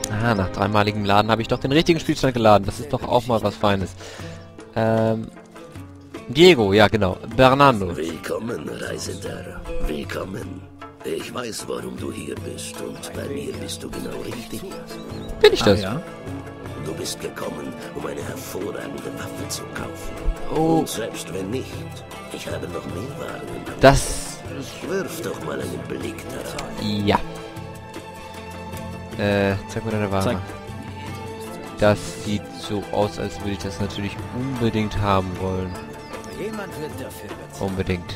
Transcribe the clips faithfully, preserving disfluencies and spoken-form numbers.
Ah, nach dreimaligem Laden habe ich doch den richtigen Spielstand geladen. Das ist doch auch mal was Feines. Ähm... Diego, ja genau. Bernardo. Willkommen, Reisender. Willkommen. Ich weiß, warum du hier bist und bei mir bist du genau richtig. Bin ich das? Ah, ja? Du bist gekommen, um eine hervorragende Waffe zu kaufen. Oh. Und selbst wenn nicht, ich habe noch mehr Waren im Angebot. Das... Wirf doch mal einen Blick darauf. Ja. Äh, zeig mir deine Ware. Zeig. Das sieht so aus, als würde ich das natürlich unbedingt haben wollen. Jemand wird dafür bezahlen. Unbedingt.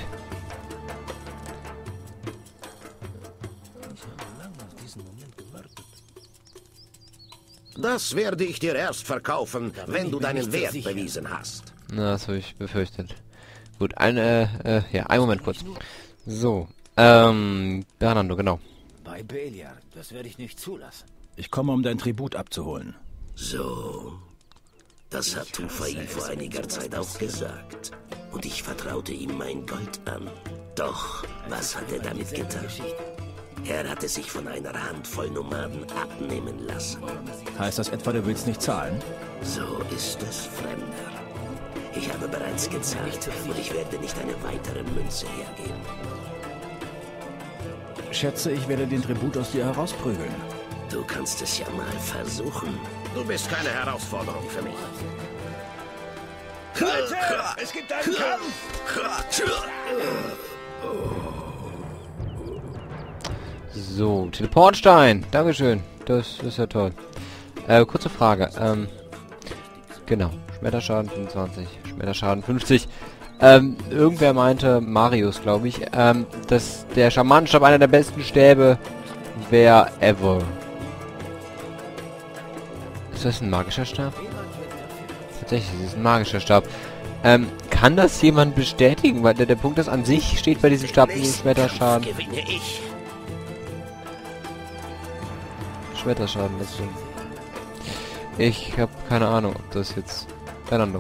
Das werde ich dir erst verkaufen, wenn du deinen Wert bewiesen hast. Na, das habe ich befürchtet. Gut, ein, äh, äh, ja, einen Moment kurz. So, ähm, Bernardo, genau. Bei Beliar, das werde ich nicht zulassen. Ich komme, um dein Tribut abzuholen. So, das hat Tufail vor einiger Zeit auch gesagt. Und ich vertraute ihm mein Gold an. Doch, was hat er damit getan? Er hatte sich von einer Handvoll Nomaden abnehmen lassen. Heißt das etwa, du willst nicht zahlen? So ist es, Fremder. Ich habe bereits gezahlt und ich werde nicht eine weitere Münze hergeben. Schätze, ich werde den Tribut aus dir herausprügeln. Du kannst es ja mal versuchen. Du bist keine Herausforderung für mich. Leute, es gibt einen Kampf! So, Teleportstein. Dankeschön. Das ist ja toll. Äh, kurze Frage. Ähm, genau. Schmetterschaden fünfundzwanzig. Schmetterschaden fünfzig. Ähm, irgendwer meinte, Marius, glaube ich, ähm, dass der Schamanstab einer der besten Stäbe wäre ever. Ist das ein magischer Stab? Tatsächlich, es ist ein magischer Stab. Ähm, kann das jemand bestätigen? Weil der, der Punkt ist, an sich steht bei diesem Stab nur Schmetterschaden. Gewinne ich. Schmetterschaden, das stimmt. Ich habe keine Ahnung, ob das jetzt... Fernando.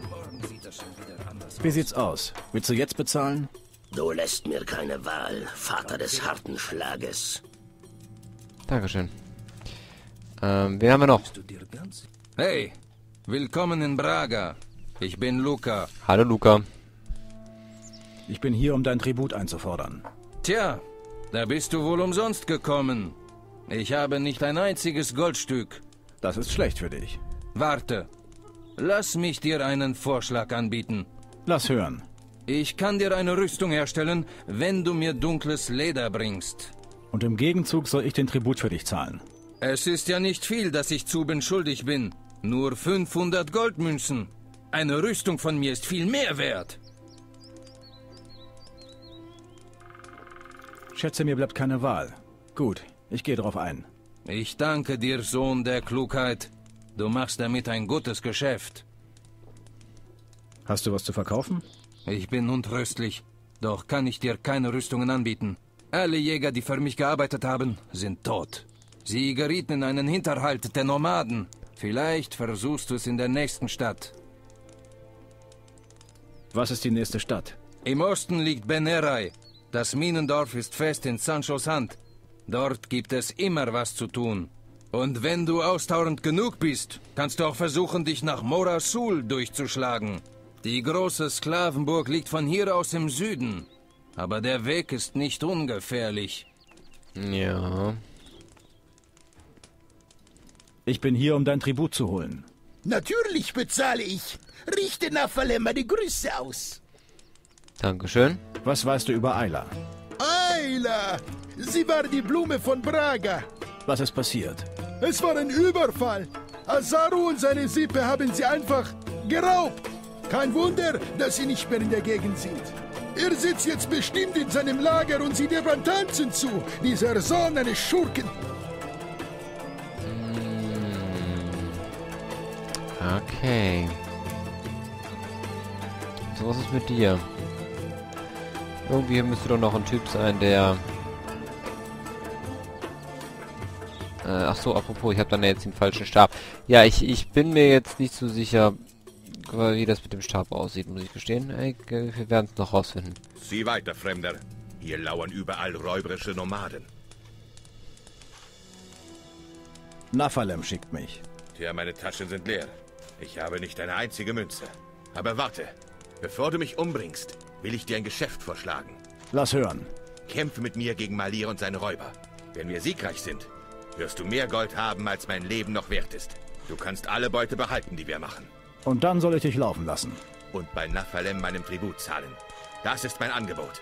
Wie sieht's aus? Willst du jetzt bezahlen? Du lässt mir keine Wahl, Vater des harten Schlages. Dankeschön. Ähm, wen haben wir noch? Hey, willkommen in Braga. Ich bin Luca. Hallo Luca. Ich bin hier, um dein Tribut einzufordern. Tja, da bist du wohl umsonst gekommen. Ich habe nicht ein einziges Goldstück. Das ist schlecht für dich. Warte. Lass mich dir einen Vorschlag anbieten. Lass hören. Ich kann dir eine Rüstung herstellen, wenn du mir dunkles Leder bringst. Und im Gegenzug soll ich den Tribut für dich zahlen. Es ist ja nicht viel, dass ich Zuben schuldig bin. Nur fünfhundert Goldmünzen. Eine Rüstung von mir ist viel mehr wert. Schätze, mir bleibt keine Wahl. Gut, ich gehe drauf ein. Ich danke dir, Sohn der Klugheit. Du machst damit ein gutes Geschäft. Hast du was zu verkaufen? Ich bin untröstlich, doch kann ich dir keine Rüstungen anbieten. Alle Jäger, die für mich gearbeitet haben, sind tot. Sie gerieten in einen Hinterhalt der Nomaden. Vielleicht versuchst du es in der nächsten Stadt. Was ist die nächste Stadt? Im Osten liegt Beneray. Das Minendorf ist fest in Sanchos Hand. Dort gibt es immer was zu tun. Und wenn du ausdauernd genug bist, kannst du auch versuchen, dich nach Morasul durchzuschlagen. Die große Sklavenburg liegt von hier aus im Süden. Aber der Weg ist nicht ungefährlich. Ja. Ich bin hier, um dein Tribut zu holen. Natürlich bezahle ich. Richte Naphalem meine Grüße aus. Dankeschön. Was weißt du über Ayla? Ayla! Sie war die Blume von Braga. Was ist passiert? Es war ein Überfall. Azaru und seine Sippe haben sie einfach geraubt. Kein Wunder, dass sie nicht mehr in der Gegend sind. Er sitzt jetzt bestimmt in seinem Lager und sieht ihr beim Tanzen zu. Dieser Sohn eines Schurken. Okay. So, was ist mit dir? Irgendwie müsste doch noch ein Typ sein, der... Äh, ach so, apropos, ich habe dann jetzt den falschen Stab. Ja, ich, ich bin mir jetzt nicht so sicher, wie das mit dem Stab aussieht, muss ich gestehen. Ey, wir werden es noch rausfinden. Sieh weiter, Fremder. Hier lauern überall räuberische Nomaden. Naphalem schickt mich. Tja, meine Taschen sind leer. Ich habe nicht eine einzige Münze. Aber warte, bevor du mich umbringst, will ich dir ein Geschäft vorschlagen. Lass hören. Kämpfe mit mir gegen Malir und seine Räuber. Wenn wir siegreich sind, wirst du mehr Gold haben, als mein Leben noch wert ist. Du kannst alle Beute behalten, die wir machen. Und dann soll ich dich laufen lassen. Und bei Naphalem meinem Tribut zahlen. Das ist mein Angebot.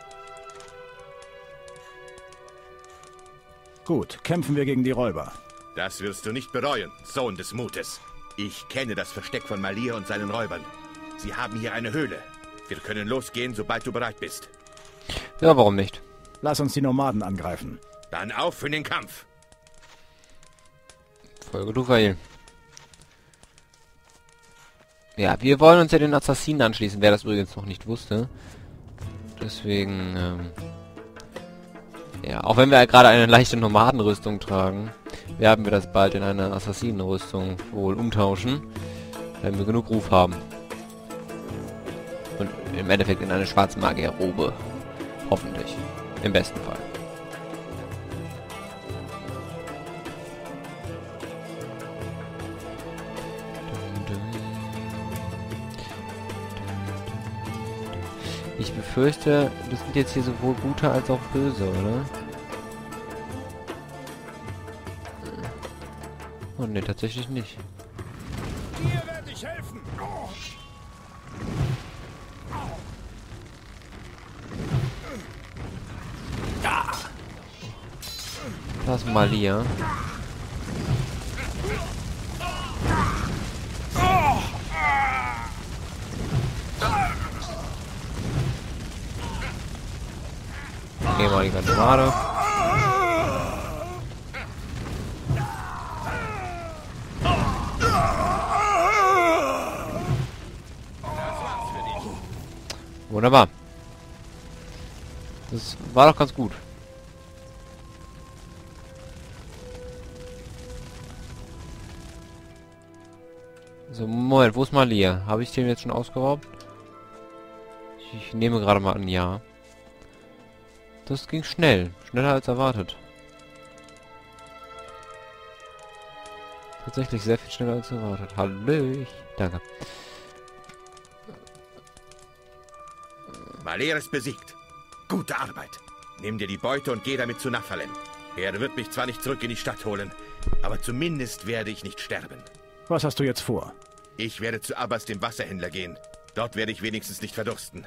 Gut, kämpfen wir gegen die Räuber. Das wirst du nicht bereuen, Sohn des Mutes. Ich kenne das Versteck von Malir und seinen Räubern. Sie haben hier eine Höhle. Wir können losgehen, sobald du bereit bist. Ja, warum nicht? Lass uns die Nomaden angreifen. Dann auf für den Kampf. Folge Tufail. Ja, wir wollen uns ja den Assassinen anschließen, wer das übrigens noch nicht wusste. Deswegen, ähm, ja, auch wenn wir gerade eine leichte Nomadenrüstung tragen, werden wir das bald in eine Assassinenrüstung wohl umtauschen, wenn wir genug Ruf haben. Und im Endeffekt in eine Schwarzmagierrobe. Hoffentlich. Im besten Fall. Ich befürchte, das sind jetzt hier sowohl gute als auch böse, oder? Oh ne, tatsächlich nicht. Dir werde ich helfen. Das ist Malir. Ehemaliger Nomade. Wunderbar. Das war doch ganz gut. So, Moment, wo ist Malir? Habe ich den jetzt schon ausgeraubt? Ich, ich nehme gerade mal an, ja. Das ging schnell. Schneller als erwartet. Tatsächlich sehr viel schneller als erwartet. Hallo. Danke. Malir ist besiegt. Gute Arbeit. Nimm dir die Beute und geh damit zu Naphalem. Er wird mich zwar nicht zurück in die Stadt holen, aber zumindest werde ich nicht sterben. Was hast du jetzt vor? Ich werde zu Abbas, dem Wasserhändler, gehen. Dort werde ich wenigstens nicht verdursten.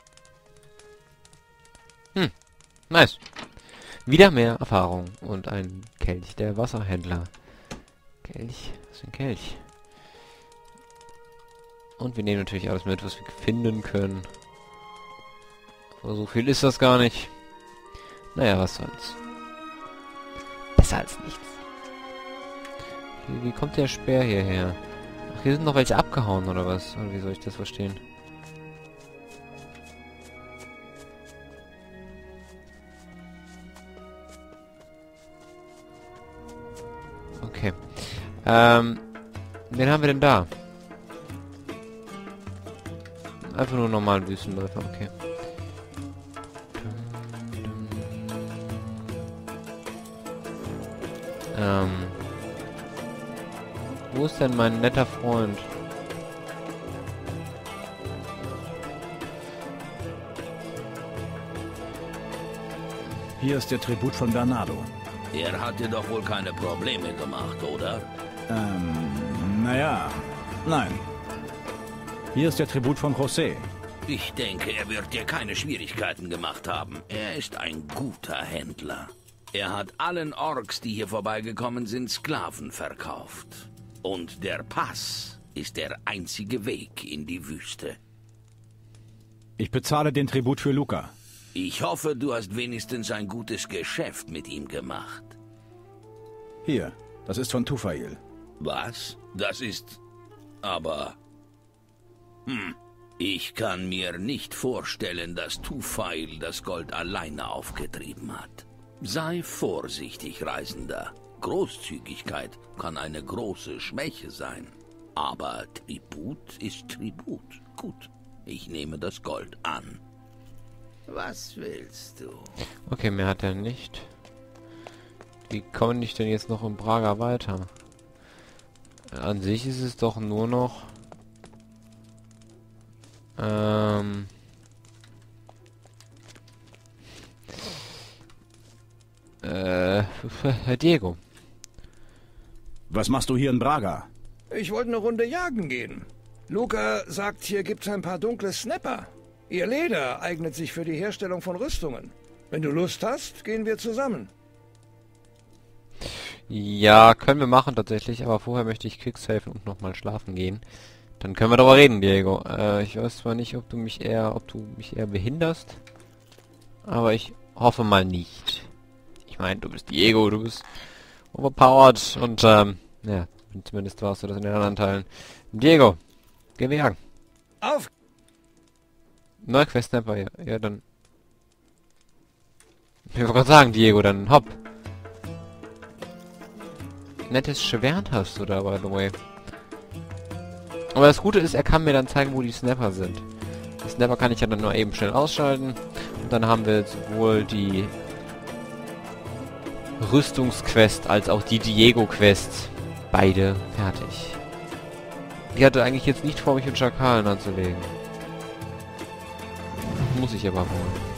Hm. Nice. Wieder mehr Erfahrung und ein Kelch der Wasserhändler. Kelch? Was ist ein Kelch? Und wir nehmen natürlich alles mit, was wir finden können. Aber so viel ist das gar nicht. Naja, was soll's. Besser als nichts. Wie, wie kommt der Speer hierher? Ach, hier sind noch welche abgehauen, oder was? Oder wie soll ich das verstehen? Okay. Ähm, wen haben wir denn da? Einfach nur normalen Wüstenläufer, okay. Ähm. Wo ist denn mein netter Freund? Hier ist der Tribut von Bernardo. Er hat dir doch wohl keine Probleme gemacht, oder? Ähm, naja, nein. Hier ist der Tribut von José. Ich denke, er wird dir keine Schwierigkeiten gemacht haben. Er ist ein guter Händler. Er hat allen Orks, die hier vorbeigekommen sind, Sklaven verkauft. Und der Pass ist der einzige Weg in die Wüste. Ich bezahle den Tribut für Luca. Ich hoffe, du hast wenigstens ein gutes Geschäft mit ihm gemacht. Hier, das ist von Tufail. Was? Das ist... aber... Hm, ich kann mir nicht vorstellen, dass Tufail das Gold alleine aufgetrieben hat. Sei vorsichtig, Reisender. Großzügigkeit kann eine große Schwäche sein. Aber Tribut ist Tribut. Gut, ich nehme das Gold an. Was willst du? Okay, mehr hat er nicht. wie komme ich denn jetzt noch in Braga weiter? An sich ist es doch nur noch... Ähm... Äh, Herr Diego. Was machst du hier in Braga? Ich wollte eine Runde jagen gehen. Luca sagt, hier gibt's ein paar dunkle Snapper. Ihr Leder eignet sich für die Herstellung von Rüstungen. Wenn du Lust hast, gehen wir zusammen. Ja, können wir machen tatsächlich, aber vorher möchte ich quicksafen und nochmal schlafen gehen. Dann können wir darüber reden, Diego. Äh, ich weiß zwar nicht, ob du mich eher, ob du mich eher behinderst, aber ich hoffe mal nicht. Ich meine, du bist Diego, du bist overpowered und ähm, ja, zumindest warst du das in den anderen Teilen. Diego, gehen wir jagen. Auf! Neuer Quest-Snapper, ja. Ja, dann... Ich wollte gerade sagen, Diego, dann hopp. Nettes Schwert hast du da, by the way. Aber das Gute ist, er kann mir dann zeigen, wo die Snapper sind. Die Snapper kann ich ja dann nur eben schnell ausschalten. Und dann haben wir sowohl die Rüstungsquest als auch die Diego-Quest beide fertig. Ich hatte eigentlich jetzt nicht vor, mich mit Schakalen anzulegen. Muss ich aber wohl.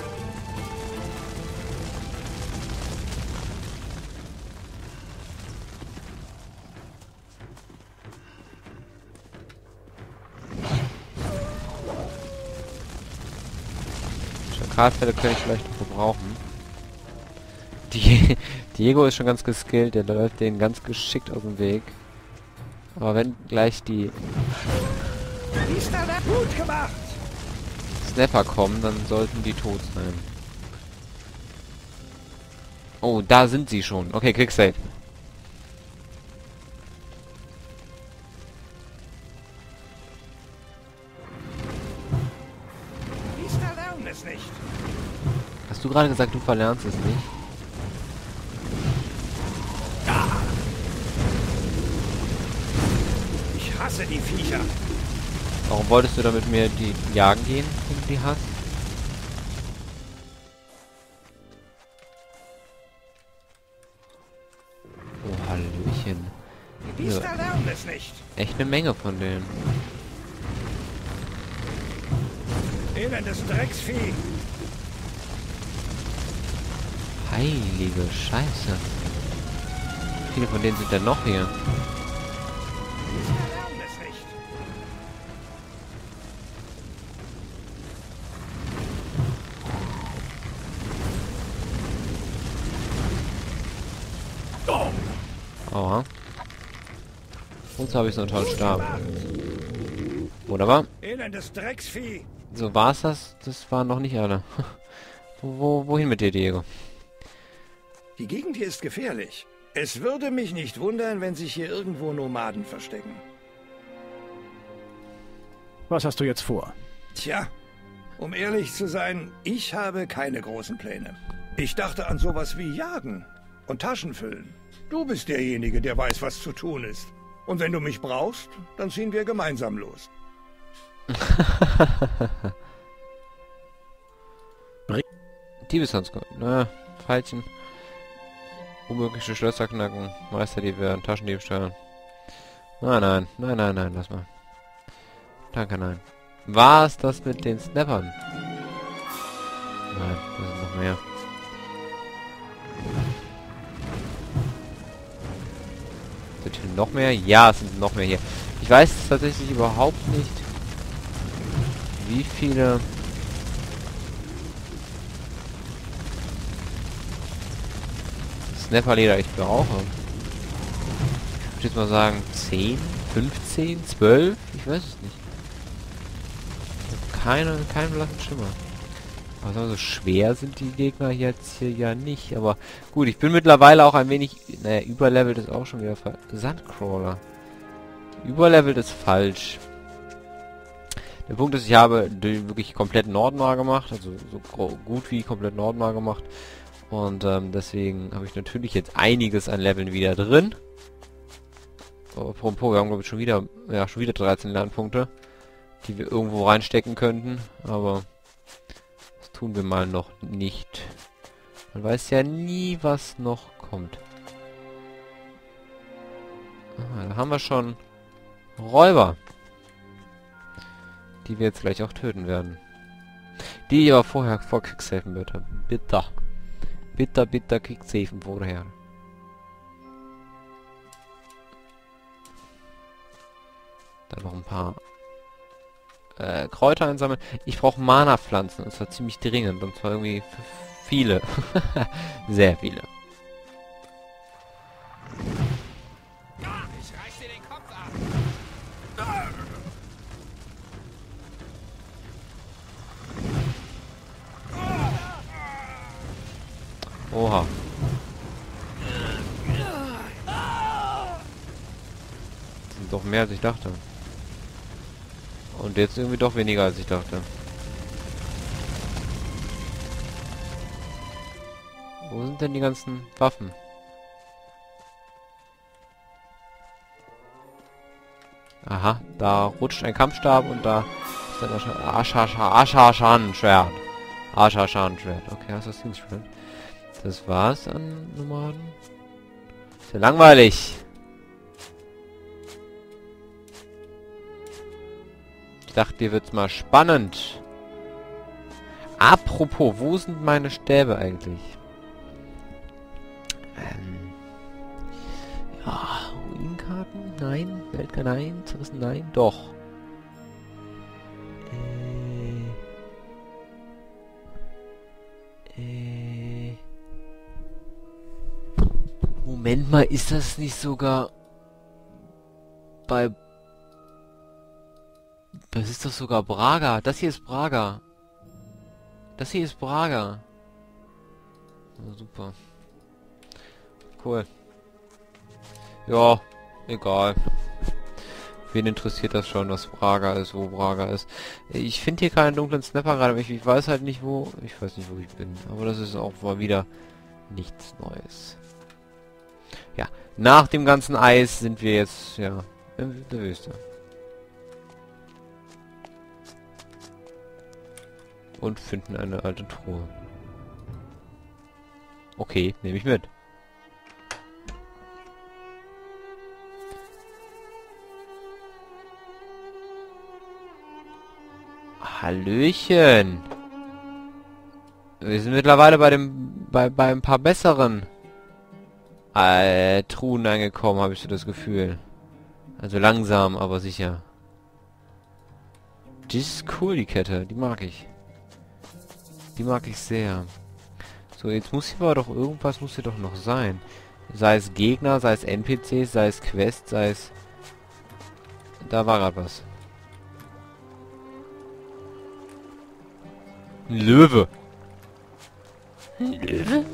Schakalfälle könnte ich vielleicht noch gebrauchen. Die Diego ist schon ganz geskillt, der läuft denen ganz geschickt aus dem Weg. Aber wenn gleich die Gut gemacht! Snapper kommen, dann sollten die tot sein. Oh, da sind sie schon. Okay, Quicksave. Die verlernen es nicht. Hast du gerade gesagt, du verlernst es nicht? Ich hasse die Viecher. Warum wolltest du da mit mir die jagen gehen, wenn du die hast? Oh, Hallöchen. Die Ja, verlernen es nicht. echt eine Menge von denen. Elendes Drecksvieh. Heilige Scheiße. Wie viele von denen sind denn noch hier? Die verlernen es nicht. Aua. Und so habe ich so einen tollen Stab. Wunderbar. Elendes Drecksvieh. So war's das? Das waren noch nicht alle. wo, wo, wohin mit dir, Diego? Die Gegend hier ist gefährlich. Es würde mich nicht wundern, wenn sich hier irgendwo Nomaden verstecken. Was hast du jetzt vor? Tja, um ehrlich zu sein, ich habe keine großen Pläne. Ich dachte an sowas wie Jagen und Taschen füllen. Du bist derjenige, der weiß, was zu tun ist. Und wenn du mich brauchst, dann ziehen wir gemeinsam los. Diebeshandskopf, ne, Pfeilchen. Unmögliche Schlösser knacken, Meisterdiebe, Taschendiebstahl. Nein, nein, nein, nein, nein, lass mal. Danke, nein. Was das mit den Snappern? Nein, da sind noch mehr. Sind hier noch mehr? Ja, es sind noch mehr hier. Ich weiß tatsächlich überhaupt nicht, wie viele... Snapperleder ich brauche. Ich würde jetzt mal sagen zehn, fünfzehn, zwölf, ich weiß es nicht. Ich habe keine, keinen blassen Schimmer. Aber so schwer sind die Gegner jetzt hier ja nicht. Aber gut, ich bin mittlerweile auch ein wenig, naja, überlevelt ist auch schon wieder falsch. Sandcrawler. Überlevelt ist falsch. Der Punkt ist, ich habe den wirklich komplett Nordmar gemacht, also so gut wie komplett Nordmar gemacht. Und ähm, deswegen habe ich natürlich jetzt einiges an Leveln wieder drin. Oh, apropos, wir haben glaube ich schon wieder, ja, schon wieder dreizehn Lernpunkte, die wir irgendwo reinstecken könnten. Aber das tun wir mal noch nicht. Man weiß ja nie, was noch kommt. Ah, da haben wir schon Räuber. Die wir jetzt gleich auch töten werden. Die aber vorher vor Quicksafen bitte. Bitte. Bitte, bitte Quicksafen vorher. Dann noch ein paar äh, Kräuter einsammeln. Ich brauche Mana-Pflanzen. Und zwar ziemlich dringend. Und zwar irgendwie viele. Sehr viele. Ich reiß dir den Kopf ab. Oha. Das sind doch mehr als ich dachte. Und jetzt irgendwie doch weniger als ich dachte. Wo sind denn die ganzen Waffen? Aha, da rutscht ein Kampfstab und da ist dann das Ashashan-Schwert. Ashashan-Schwert. Okay, Assassin's-Schwert. Das war's an Nomaden. Ist ja langweilig. Ich dachte, dir wird's mal spannend. Apropos, wo sind meine Stäbe eigentlich? Ähm. Ja, Ruinenkarten? Nein. Weltkarten? Nein. Zerrissen? Nein. Doch. Äh. Äh. Moment mal, ist das nicht sogar bei... Das ist doch sogar Braga. Das hier ist Braga. Das hier ist Braga. Oh, super. Cool. Ja, egal. Wen interessiert das schon, was Braga ist, wo Braga ist? Ich finde hier keinen dunklen Snapper gerade. Ich, ich weiß halt nicht, wo... Ich weiß nicht, wo ich bin. Aber das ist auch mal wieder nichts Neues. Ja, nach dem ganzen Eis sind wir jetzt, ja, in der Wüste. Und finden eine alte Truhe. Okay, nehme ich mit. Hallöchen. Wir sind mittlerweile bei dem, bei, bei ein paar besseren äh, Truhen angekommen, habe ich so das Gefühl. Also langsam, aber sicher. Die ist cool, die Kette. Die mag ich. Die mag ich sehr. So, jetzt muss hier aber doch irgendwas muss hier doch noch sein. Sei es Gegner, sei es N P Cs, sei es Quest, sei es... Da war gerade was. Ein Löwe. Ein Löwe?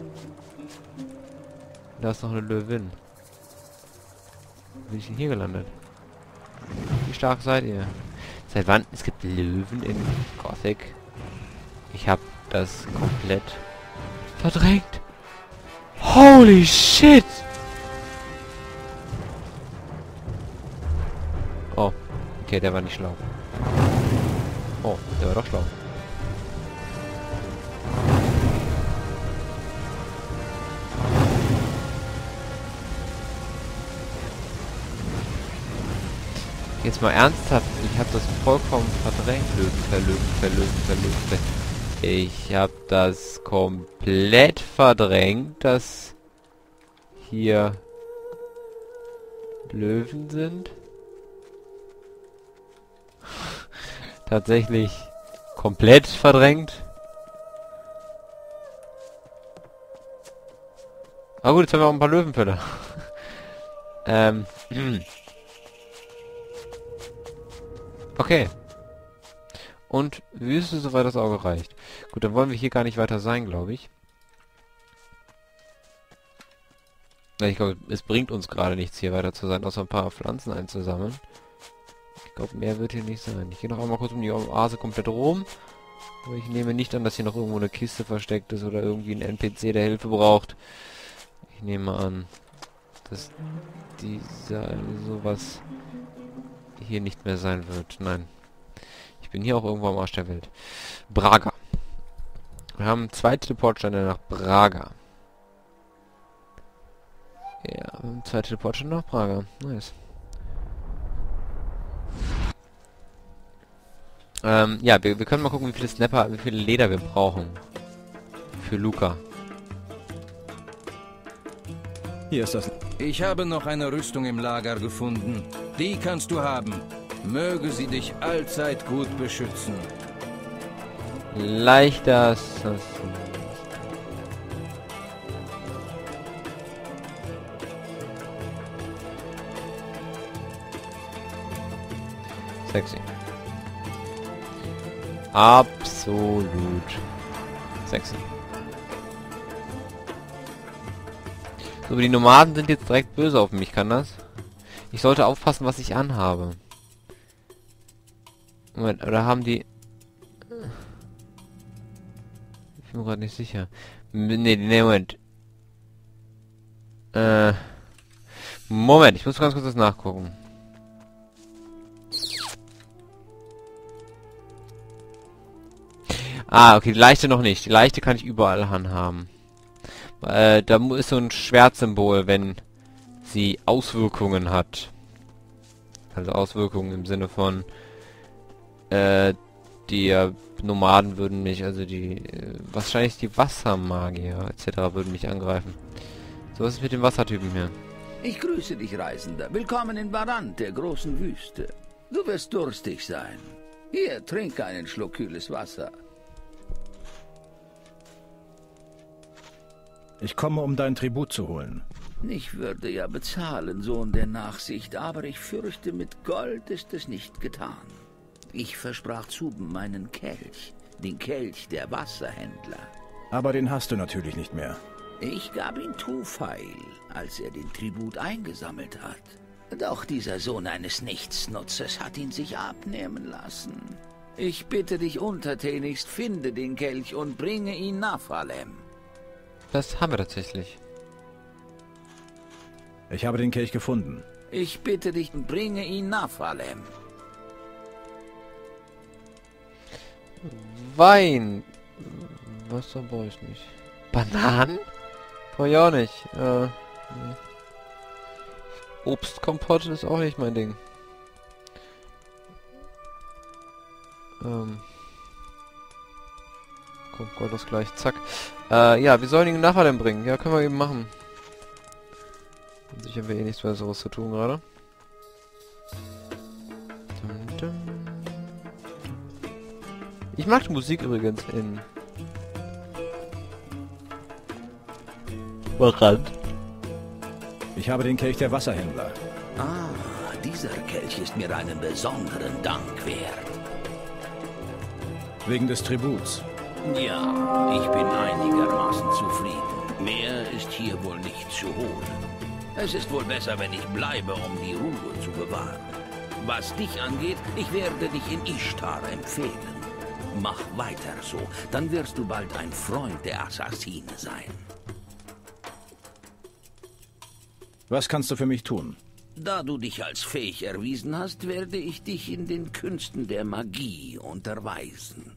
Da ist noch eine Löwin. Wie bin ich denn hier gelandet? Wie stark seid ihr? Seit wann? Es gibt Löwen in Gothic. Ich habe das komplett verdrängt. Holy shit! Oh, okay, der war nicht schlau. Oh, der war doch schlau. Jetzt mal ernsthaft, ich habe das vollkommen verdrängt. Löwen, verlöwen, verlöwen, verlöwen. Ich habe das komplett verdrängt, dass hier Löwen sind. Tatsächlich komplett verdrängt. Ah gut, jetzt haben wir auch ein paar Löwenfälle. ähm. Okay. Und Wüste, soweit das Auge reicht. Gut, dann wollen wir hier gar nicht weiter sein, glaube ich. Ich glaube, es bringt uns gerade nichts, hier weiter zu sein, außer ein paar Pflanzen einzusammeln. Ich glaube, mehr wird hier nicht sein. Ich gehe noch einmal kurz um die Oase komplett rum. Aber ich nehme nicht an, dass hier noch irgendwo eine Kiste versteckt ist oder irgendwie ein N P C, der Hilfe braucht. Ich nehme an, dass dieser sowas hier nicht mehr sein wird. Nein. Ich bin hier auch irgendwo am Arsch der Welt. Braga. Wir haben zwei Teleportsteine nach Braga. Ja, wir haben zwei Teleportsteine nach Braga. Nice. Ähm, ja, wir, wir können mal gucken, wie viele Snapper, wie viele Leder wir brauchen. Für Luca. Hier ist das. Ich habe noch eine Rüstung im Lager gefunden. Die kannst du haben. Möge sie dich allzeit gut beschützen. Leichter Assassin. Sexy. Absolut sexy. So, aber die Nomaden sind jetzt direkt böse auf mich, kann das? Ich sollte aufpassen, was ich anhabe. Moment, oder haben die... Ich bin mir gerade nicht sicher. Ne, ne, Moment. Äh... Moment, ich muss ganz kurz das nachgucken. Ah, okay, die leichte noch nicht. Die leichte kann ich überall handhaben. Äh, da ist so ein Schwertsymbol, wenn sie Auswirkungen hat. Also Auswirkungen im Sinne von äh, die äh, Nomaden würden mich, also die äh, wahrscheinlich die Wassermagier et cetera würden mich angreifen. So, was ist mit dem Wassertypen hier? Ich grüße dich, Reisender. Willkommen in Barant, der großen Wüste. Du wirst durstig sein. Hier, trink einen Schluck kühles Wasser. Ich komme, um dein Tribut zu holen. Ich würde ja bezahlen, Sohn der Nachsicht, aber ich fürchte, mit Gold ist es nicht getan. Ich versprach Zuben meinen Kelch, den Kelch der Wasserhändler. Aber den hast du natürlich nicht mehr. Ich gab ihn Tufail, als er den Tribut eingesammelt hat. Doch dieser Sohn eines Nichtsnutzes hat ihn sich abnehmen lassen. Ich bitte dich untertänigst, finde den Kelch und bringe ihn nach Falem. Das haben wir tatsächlich. Ich habe den Kelch gefunden. Ich bitte dich, bringe ihn nach Falem. Wein. Wasser brauche ich nicht. Bananen? Brauche ich auch nicht. Äh, nee. Obstkompott ist auch nicht mein Ding. Ähm. Kommt Gold das gleich. Zack. Äh, ja, wir sollen ihn nachher denn bringen. Ja, können wir eben machen. Sicher haben wir eh nichts Besseres zu tun gerade. Dum, dum. Ich mag die Musik übrigens in Barant. Ich habe den Kelch der Wasserhändler. Ah, dieser Kelch ist mir einen besonderen Dank wert. Wegen des Tributs. Ja, ich bin einigermaßen zufrieden. Mehr ist hier wohl nicht zu holen. Es ist wohl besser, wenn ich bleibe, um die Ruhe zu bewahren. Was dich angeht, ich werde dich in Ishtar empfehlen. Mach weiter so, dann wirst du bald ein Freund der Assassine sein. Was kannst du für mich tun? Da du dich als fähig erwiesen hast, werde ich dich in den Künsten der Magie unterweisen.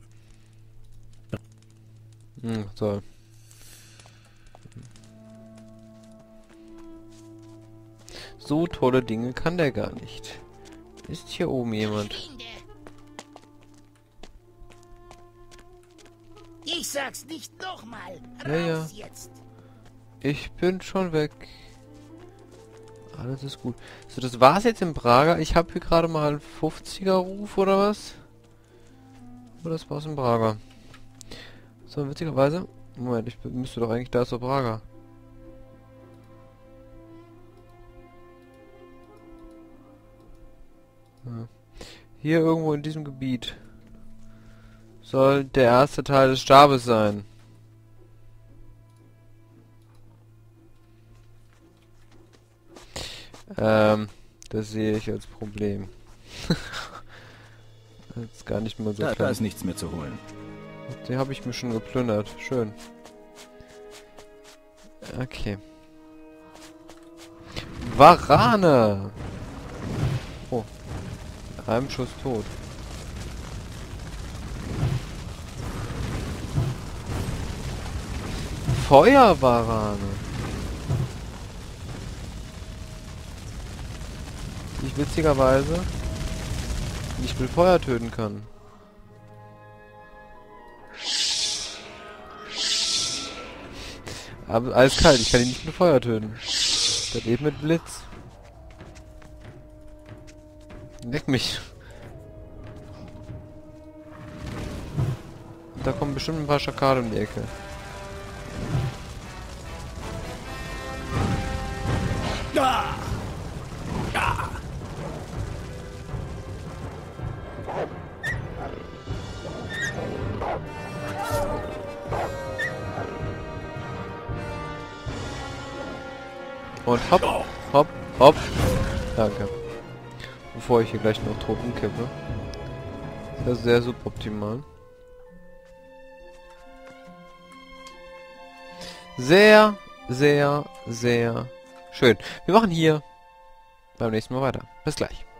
Hm, so. So tolle Dinge kann der gar nicht. Ist hier oben jemand? Ich sag's nicht nochmal. Ja, ja. Raus jetzt. Ich bin schon weg. Alles ist gut. So, das war's jetzt in Braga. Ich habe hier gerade mal einen fünfziger Ruf oder was? Oder das war's in Braga. So, witzigerweise. Moment, ich müsste doch eigentlich da zur Braga. Ja. Hier irgendwo in diesem Gebiet soll der erste Teil des Stabes sein. Ähm, das sehe ich als Problem. Das ist gar nicht mehr so Da, klar. da ist nichts mehr zu holen. Den habe ich mir schon geplündert. Schön. Okay. Warane! Oh. Mit einem Schuss tot. Feuerwarane. Die ich witzigerweise nicht mit Feuer töten kann. Aber alles kalt, ich kann ihn nicht mit Feuer töten. Das eben mit Blitz. Leck mich. Da kommen bestimmt ein paar Schakale um die Ecke. Ah! Ah! Und hopp, hopp, hopp. Danke. Bevor ich hier gleich noch tot umkippe. Das ist sehr suboptimal. Sehr, sehr, sehr schön. Wir machen hier beim nächsten Mal weiter. Bis gleich.